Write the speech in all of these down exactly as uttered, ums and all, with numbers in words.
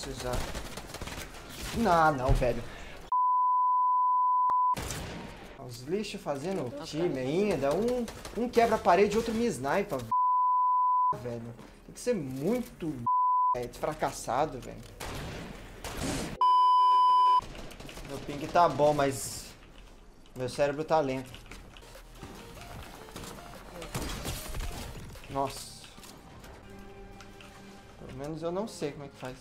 precisar. Não, não, velho. Os lixos fazendo time ainda. Um, um quebra a parede, outro me snipa. Velho. Tem que ser muito é, fracassado, velho. Meu ping tá bom, mas meu cérebro tá lento. Nossa. Pelo menos eu não sei como é que faz.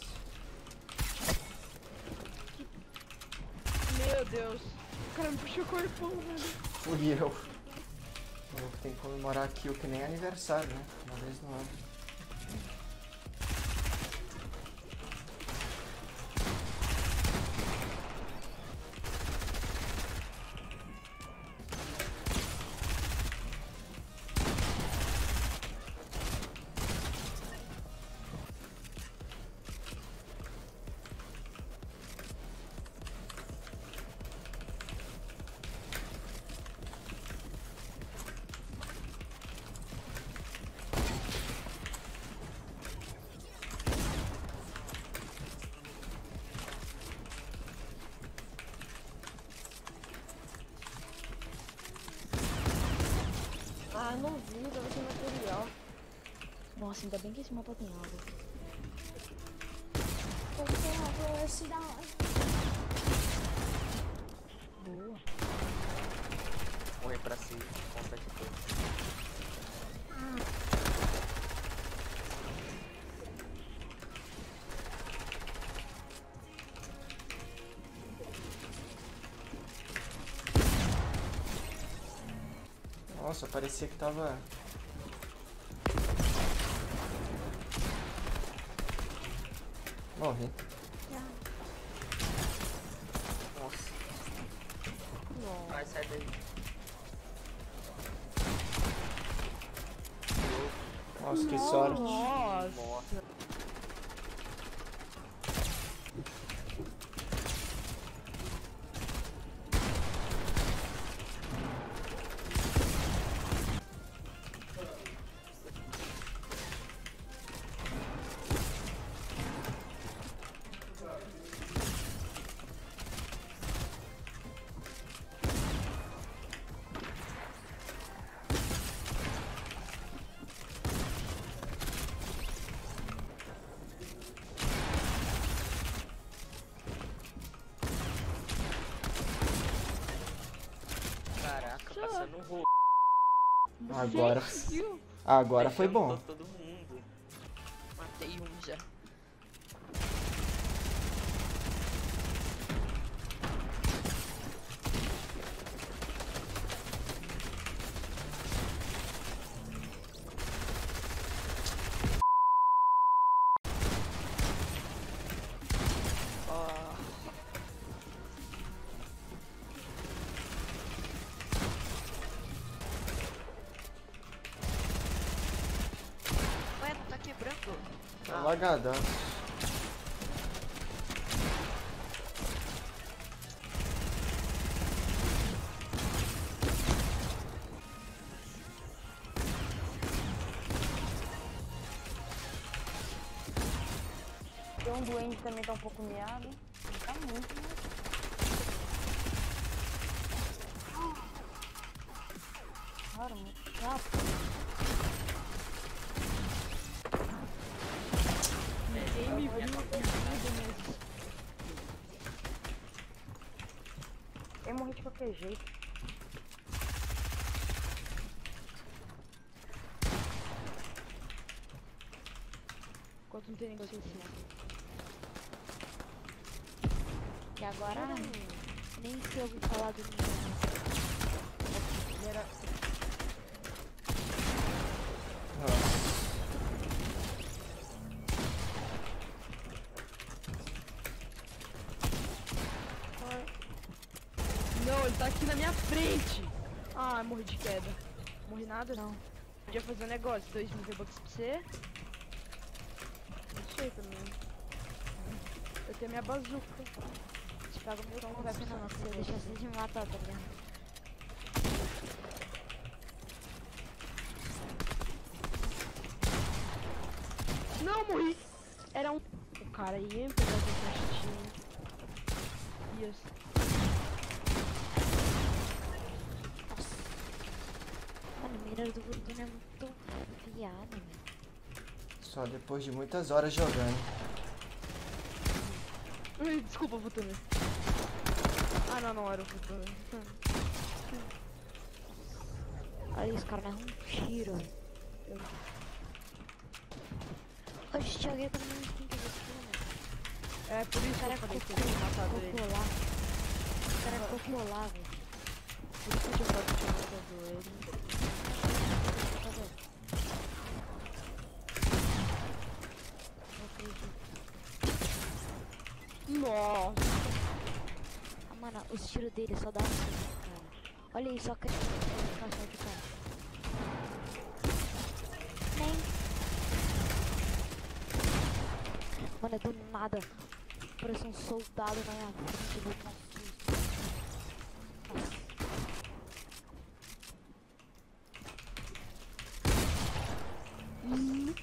Meu Deus. O cara me puxou o corpão, velho. Fui eu. Eu tenho que comemorar aqui o que nem aniversário, né? Uma vez no ano. Ah, não vi, tava sem material. Nossa, ainda bem que esse mapa tem água. Eu tenho água, esse da hora. Boa. Morrer pra si, competidor. Nossa, parecia que tava... Morri. Nossa. Vai, sai daí. Nossa, que sorte. Nossa. Caraca, passando um rolo. Agora... Agora foi bom. Todo mundo. Matei um já. Ué, tá quebrando. Tá lagadaço. Tem um duende também tá um pouco meado. Não tá muito, né? Cara, muito rápido. Ninguém me viu, mesmo. Eu morri de qualquer jeito. Enquanto não tem ninguém assim. E agora nem se ouviu falar do meu. Era... Nossa. Não, ele tá aqui na minha frente. Ah, morri de queda. Morri nada? Não. Podia fazer um negócio, dois mil V-Bucks pra você. Não sei também. Eu tenho minha bazuca. Te pago meu tom, não vai pra não, você deixa assim de me matar, tá ligado? Não, morri! Era um... O cara ia me pegar essa caixinha. Yes. Nossa. Mano, a mira do Bruno é muito afiada, velho. Só depois de muitas horas jogando. Ai, desculpa, Futuna. Ah, não, não era o Futuna. Olha isso, cara, não é um tiro, velho. Oxe, tinha alguém com a minha instinto de cima. É, por isso que eu falei que eu tinha matado ele. Cocô lá. O cara é cocô lá, velho. Por isso que eu tinha falado que eu tinha matado ele. Não acredito. Nossa. Ah, mano, os tiros dele só dá assim, cara. Olha aí, só que ele ficar só de cara. Nem. Mano, é do nada. Parece um soldado na minha frente, vou tomar um susto. Nossa. Hum.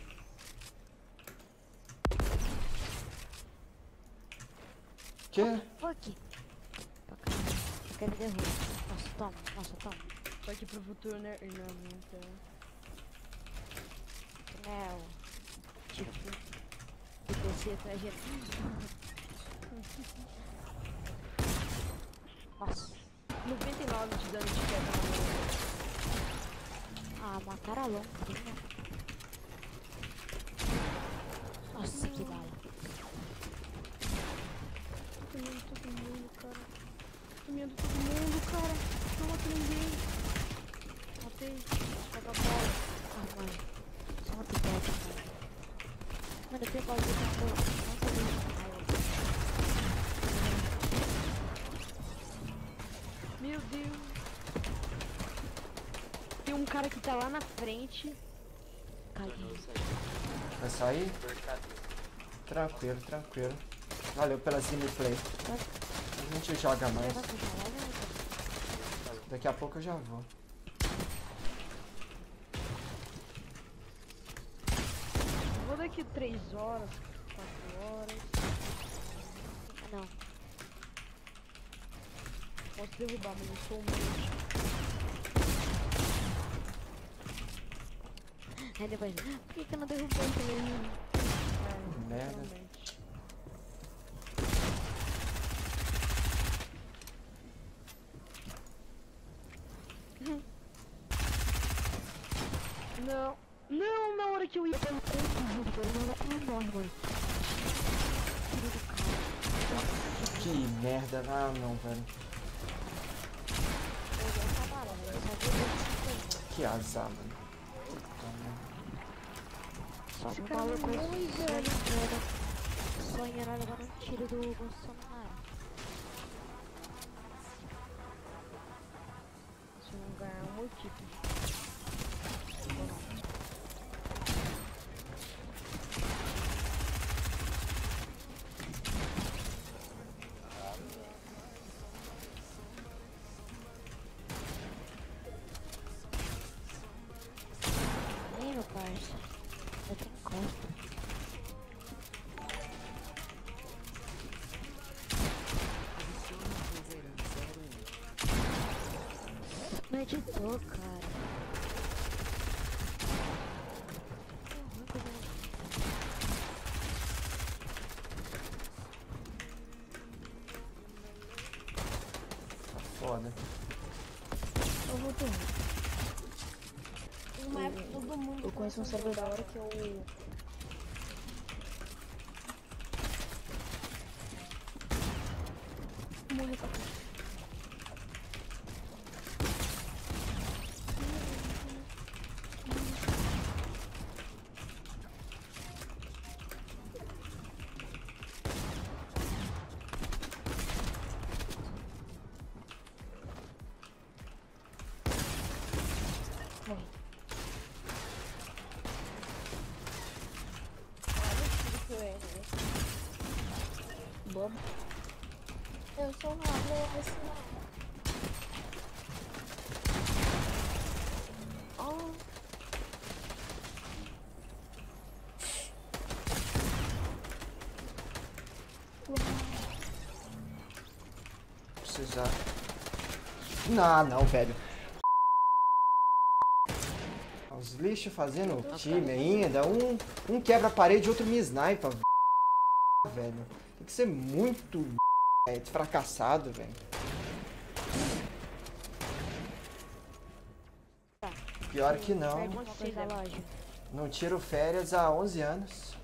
Que? Fuck. Eu quero derrubar. Nossa, toma, nossa, toma. Só que pro futuro, né? Não, então. Não. Tipo. De descer pra gente. Nossa. noventa e nove de dano de queda na Ah, uma cara longa. Nossa, que bala. Tô comendo todo mundo, cara. Tô comendo todo mundo, cara. Não matei ninguém. Matei. Pega a bola. Ah, mano. Só uma pipoca, mano. Mano, eu tenho bola de tambor. Não tô vendo. Meu Deus. Tem um cara que tá lá na frente. Caguei. Vai sair? Dor de cabeça. Tranquilo, tranquilo. Valeu pela gameplay. A gente joga mais. Vai puxar, vai, vai, vai. Daqui a pouco eu já vou. Eu vou daqui três horas, quatro horas. Não. Posso derrubar, mas eu sou humilde. Aí depois, por que que eu não derrubei também? É, Merda. realmente. Não, não, na hora que eu ia pelo Não morre, mano. Que merda. Ah, não, velho. Que azar, mano. Puta merda. Só um maluco sonhando, sonhando levar um tiro do Bolsonaro. Se eu não ganhar um motivo. Nem, meu parça. Eu tenho costa. Não editou, cara. Foda. Eu vou ter. Uma época todo mundo. Eu conheço um servidor da hora que eu... Morrer pra cá. Bobo. Eu sou uma boa, esse Oh. Precisar. Não, não, velho. Os lixos fazendo time ainda. Um, um quebra a parede, outro me snipa. Velho. Tem que ser muito é, fracassado, velho. Pior que não. Alguma coisa da loja. Não tiro férias há onze anos.